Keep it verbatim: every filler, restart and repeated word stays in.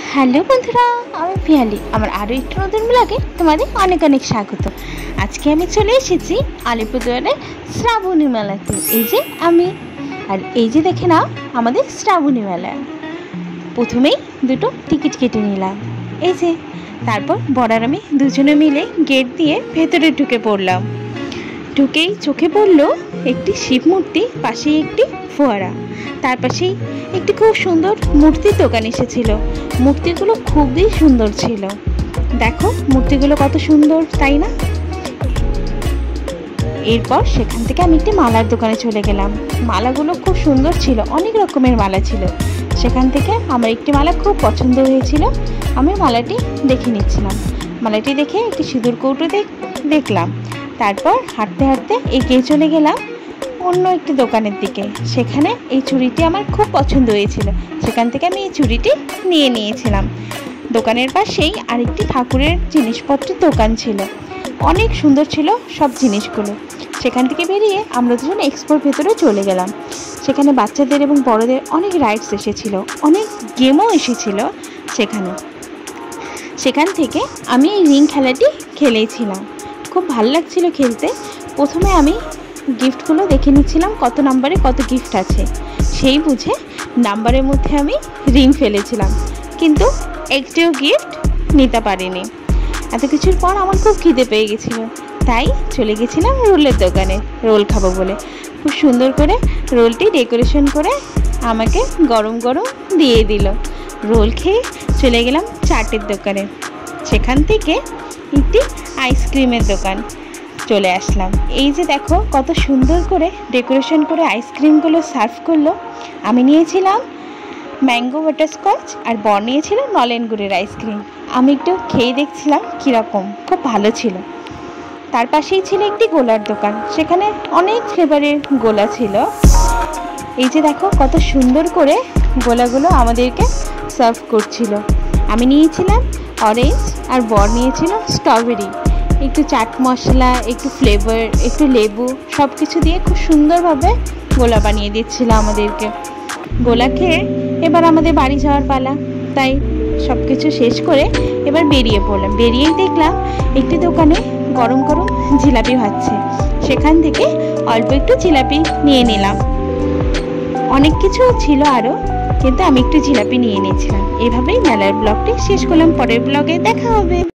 Hello বন্ধুরা, আমি পিয়ালি। আমার আরও একটু নতুন ব্লগে তোমাদের অনেক অনেক স্বাগত। আজকে আমি চলে এসেছি আলিপুরদুয়ারে শ্রাবণী মেলাতে। এই যে আমি, আর এই যে দেখে নাও আমাদের শ্রাবণী মেলা। প্রথমেই দুটো টিকিট কেটে নিলাম, এই যে। তারপর বড়ার আমি দুজনে মিলে গেট দিয়ে ভেতরে ঢুকে পড়লাম। ঢুকেই চোখে পড়লো একটি শিব মূর্তি, পাশেই একটি ফোয়ারা, তার পাশেই একটি খুব সুন্দর মূর্তির দোকান এসেছিল। মূর্তিগুলো খুবই সুন্দর ছিল। দেখো মূর্তিগুলো কত সুন্দর, তাই না? এরপর সেখান থেকে আমি একটি মালার দোকানে চলে গেলাম। মালাগুলো খুব সুন্দর ছিল, অনেক রকমের মালা ছিল। সেখান থেকে আমার একটি মালা খুব পছন্দ হয়েছিল। আমি মালাটি দেখে নিচ্ছিলাম। মালাটি দেখে একটি সিঁদুর কৌটো দেখলাম। তারপর হাঁটতে হাঁটতে এগিয়ে চলে গেলাম অন্য একটি দোকানের দিকে। সেখানে এই চুড়িটি আমার খুব পছন্দ হয়েছিল। সেখান থেকে আমি এই চুড়িটি নিয়ে নিয়েছিলাম। দোকানের পাশেই আরেকটি ঠাকুরের জিনিসপত্রের দোকান ছিল, অনেক সুন্দর ছিল সব জিনিসগুলো। সেখান থেকে বেরিয়ে আমরা দুজন এক্সপোর ভেতরে চলে গেলাম। সেখানে বাচ্চাদের এবং বড়দের অনেক রাইডস এসেছিল, অনেক গেমও এসেছিল সেখানে। সেখান থেকে আমি এই রিং খেলাটি খেলেছিলাম, খুব ভালো লাগছিল খেলতে। প্রথমে আমি গিফটগুলো দেখে নিচ্ছিলাম, কত নাম্বারে কত গিফট আছে। সেই বুঝে নাম্বারের মধ্যে আমি রিং ফেলেছিলাম, কিন্তু একটিও গিফট নিতে পারিনি। এত কিছুর পর আমার খুব খিদে পেয়ে গেছিলো, তাই চলে গেছিলাম রোলের দোকানে রোল খাবো বলে। খুব সুন্দর করে রোলটি ডেকোরেশন করে আমাকে গরম গরম দিয়ে দিল। রোল খেয়ে চলে গেলাম চাটের দোকানে। সেখান থেকে একটি আইসক্রিমের দোকান চলে আসলাম। এই যে দেখো কত সুন্দর করে ডেকোরেশন করে আইসক্রিমগুলো সার্ভ করলো। আমি নিয়েছিলাম ম্যাঙ্গো বাটারস্কচ, আর বর নিয়েছিল নলেন গুড়ের আইসক্রিম। আমি একটু খেয়ে দেখছিলাম কীরকম, খুব ভালো ছিল। তার পাশেই ছিল একটি গোলার দোকান, সেখানে অনেক ফ্লেভারের গোলা ছিল। এই যে দেখো কত সুন্দর করে গোলাগুলো আমাদেরকে সার্ভ করছিল। আমি নিয়েছিলাম অরেঞ্জ, আর বর নিয়েছিল স্ট্রবেরি। একটু চাট মশলা, একটু ফ্লেভার, একটু লেবু, সব কিছু দিয়ে খুব সুন্দরভাবে গোলা বানিয়ে দিচ্ছিল আমাদেরকে। গোলা খেয়ে এবার আমাদের বাড়ি যাওয়ার পালা, তাই সব কিছু শেষ করে এবার বেরিয়ে পড়লাম। বেরিয়েই দেখলাম একটি দোকানে গরম গরম জিলাপি ভাজছে। সেখান থেকে অল্প একটু জিলাপি নিয়ে নিলাম। অনেক কিছু ছিল আরও, কিন্তু আমি একটু জিলাপি নিয়ে নিয়েছিলাম। এভাবেই মেলার ব্লগটি শেষ করলাম। পরের ব্লগে দেখা হবে।